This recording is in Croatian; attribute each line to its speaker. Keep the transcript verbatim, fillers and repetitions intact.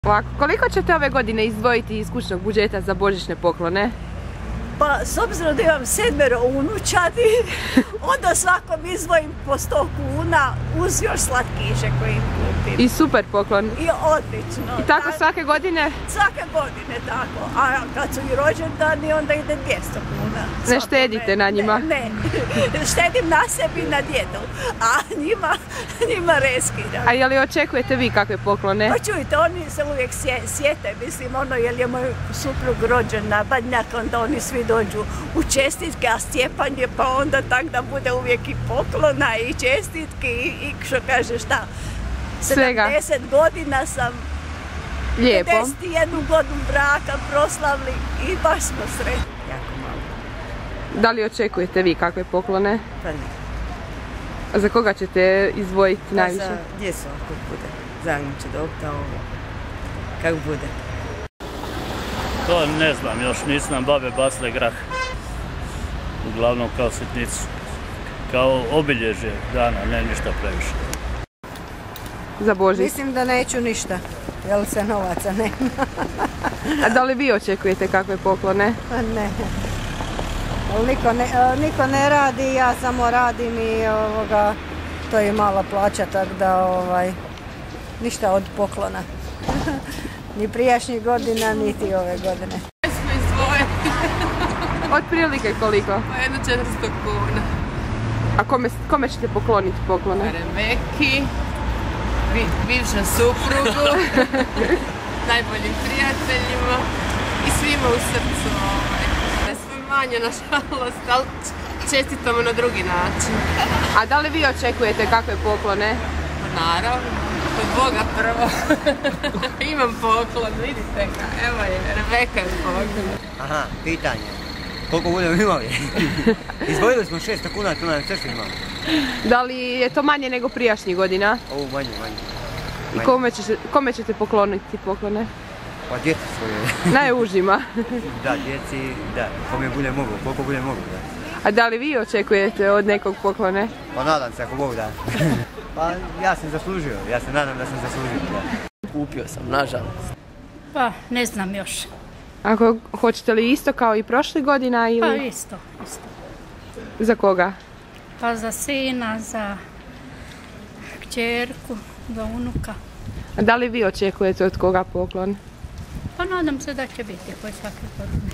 Speaker 1: Ovako, koliko ćete ove godine izdvojiti iz kućnog budžeta za božićne poklone?
Speaker 2: Pa, s obzirom da imam sedmero unučadi, onda svakom izdvojim po sto kuna uz još slatkiše koje im kupim.
Speaker 1: I super poklon.
Speaker 2: I odlično.
Speaker 1: I tako svake godine?
Speaker 2: Svake godine tako. A kad su i rođendani, onda ide dvjesto kuna.
Speaker 1: Ne štedite na njima?
Speaker 2: Ne, ne. Štedim na sebi i na djedu. A njima, njima reskidam.
Speaker 1: A je li očekujete vi kakve poklone?
Speaker 2: Pa čujte, oni se uvijek sjete, mislim, ono, jer je moj suprug rođen na Badnjak, onda oni svi dođu u čestitke, a Stjepan je pa onda tak da bude uvijek i poklona i čestitke i, i što kaže šta. sedamdeset godina sam,
Speaker 1: lijepo.
Speaker 2: pedeset jednu godinu braka proslavili i baš smo sretni. Jako malo.
Speaker 1: Da li očekujete vi kakve poklone?
Speaker 2: Pa ne.
Speaker 1: A za koga ćete izdvojiti
Speaker 2: Pa
Speaker 1: najviše?
Speaker 2: za djecu ako bude. Zanim će dobiti, a ovo kako bude.
Speaker 3: To ne znam, još nisu nam babe bacile grah. Uglavnom kao sitnicu. Kao obilježje dana, ne ništa previše.
Speaker 1: Za Božić?
Speaker 4: Mislim da neću ništa, jer se novaca nema.
Speaker 1: A da li vi očekujete kakve poklone?
Speaker 4: Pa ne. Niko ne, niko ne radi, ja samo radim i ovoga, to je mala plaća, tako da ovaj, ništa od poklona. Ni prijašnjih godina, niti ove godine.
Speaker 5: Smo izdvojeni.
Speaker 1: Od prilike koliko?
Speaker 5: Pa jedno četiristo kuna.
Speaker 1: A kome, kome ćete pokloniti poklone?
Speaker 5: Rebeki, bi, bivšem suprugu, najboljim prijateljima i svima u srcu. Ovaj. Sve manje, nažalost, ali čestitamo na drugi način.
Speaker 1: A da li vi očekujete kakve poklone?
Speaker 5: Pa naravno, od Boga prvo. Imam poklon, vidite ga, evo je, Rebeka je poklon.
Speaker 6: Aha, pitanje. Koliko budemo imali? Izdvojili smo šesto kuna, to nam sve što imamo.
Speaker 1: Da li je to manje nego prijašnjih godina?
Speaker 6: Ovo manje, manje.
Speaker 1: I kome, će, kome ćete pokloniti poklone?
Speaker 6: Pa djeci svoje.
Speaker 1: Najužima.
Speaker 6: Da, djeci, da, kome bude mogu, koliko bude mogu, da.
Speaker 1: A da li vi očekujete od nekog poklone?
Speaker 6: Pa nadam se ako Bog da. Pa ja sam zaslužio, ja se nadam da sam zaslužio, da.
Speaker 7: Kupio sam, nažalost.
Speaker 8: Pa, ne znam još.
Speaker 1: Ako hoćete li isto kao i prošle godina ili?
Speaker 8: Pa isto, isto.
Speaker 1: Za koga?
Speaker 8: Pa za sina, za kćerku, za unuka.
Speaker 1: A da li vi očekujete od koga poklon?
Speaker 8: Pa nadam se da će biti koji svake godine.